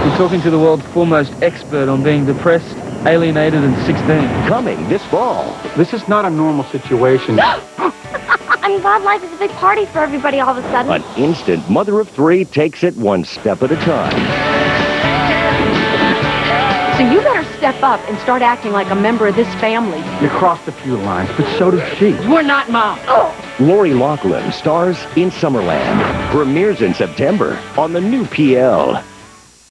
You're talking to the world's foremost expert on being depressed, alienated, and 16. Coming this fall. This is not a normal situation. I'm glad life is a big party for everybody all of a sudden. An instant mother of three takes it one step at a time. So you better step up and start acting like a member of this family. You crossed a few lines, but so does she. We're not Mom. Lori Loughlin stars in Summerland. Premieres in September on the new PL.